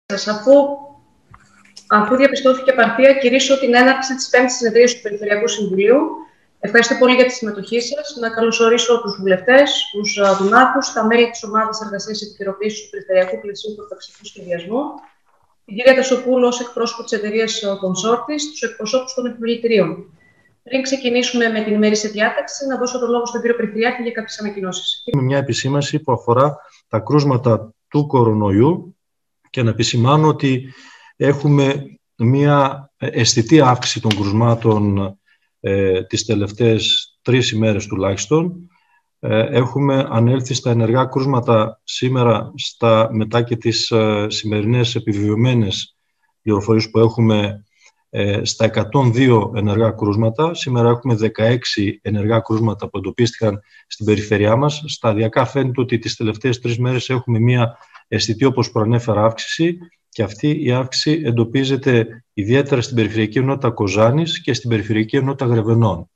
Αφού διαπιστώθηκε απαρχία, κηρύσω την έναρξη της 5ης συνεδρίας του Περιφερειακού Συμβουλίου. Ευχαριστώ πολύ για τη συμμετοχή σας. Να καλωσορίσω τους βουλευτές, τους δημάρχους, τα μέλη της Ομάδας Εργασίας Επικαιροποίησης του Περιφερειακού Πλαισίου Πρωταξικού Σχεδιασμού, την κυρία Τασοπούλου ως εκπρόσωπο της εταιρείας Consortis, τους εκπροσώπους των επιμελητηρίων. Πριν ξεκινήσουμε με την ημερήσια διάταξη, να δώσω το λόγο στον κύριο Περιφερειάρχη για κάποιες ανακοινώσεις. Μια επισήμανση που αφορά τα κρούσματα του κορονοϊού και να επισημάνω ότι έχουμε μια αισθητή αύξηση των κρουσμάτων τις τελευταίες 3 ημέρες τουλάχιστον. Έχουμε ανέλθει στα ενεργά κρούσματα σήμερα μετά και τις σημερινές επιβεβαιωμένες πληροφορίες που έχουμε στα 102 ενεργά κρούσματα. Σήμερα έχουμε 16 ενεργά κρούσματα που εντοπίστηκαν στην περιφέρειά μας. Σταδιακά φαίνεται ότι τις τελευταίες 3 μέρες έχουμε μια αισθητή, όπως προανέφερα, αύξηση, και αυτή η αύξηση εντοπίζεται ιδιαίτερα στην περιφερειακή ενότητα Κοζάνης και στην περιφερειακή ενότητα Γρεβενών.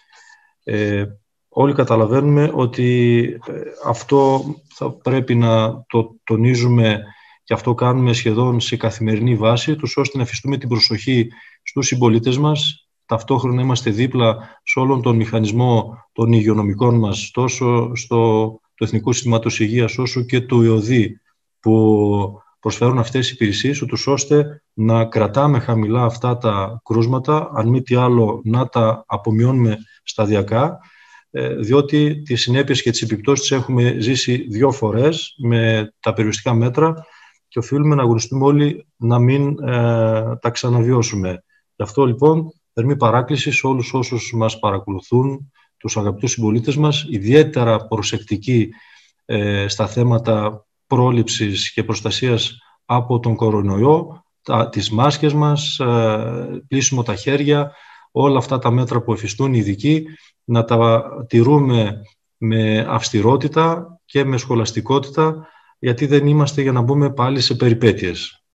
Όλοι καταλαβαίνουμε ότι αυτό θα πρέπει να το τονίζουμε και αυτό κάνουμε σχεδόν σε καθημερινή βάση, ώστε να εφιστούμε την προσοχή στους συμπολίτες μας. Ταυτόχρονα είμαστε δίπλα σε όλον τον μηχανισμό των υγειονομικών μας, τόσο του Εθνικού Συστήματος Υγείας, όσο και του ΕΟΔΗ, που προσφέρουν αυτές οι υπηρεσίες, ώστε να κρατάμε χαμηλά αυτά τα κρούσματα, αν μη τι άλλο να τα απομειώνουμε σταδιακά, διότι τις συνέπειες και τις επιπτώσεις τις έχουμε ζήσει 2 φορές με τα περιοριστικά μέτρα και οφείλουμε να αγωνιστούμε όλοι να μην τα ξαναβιώσουμε. Γι' αυτό λοιπόν θερμή παράκληση σε όλους όσους μας παρακολουθούν, τους αγαπητούς συμπολίτες μας, ιδιαίτερα προσεκτικοί στα θέματα πρόληψης και προστασίας από τον κορονοϊό, τις μάσκες μας, πλύσιμο τα χέρια, όλα αυτά τα μέτρα που εφιστούν οι ειδικοί, να τα τηρούμε με αυστηρότητα και με σχολαστικότητα, γιατί δεν είμαστε για να μπούμε πάλι σε περιπέτειες.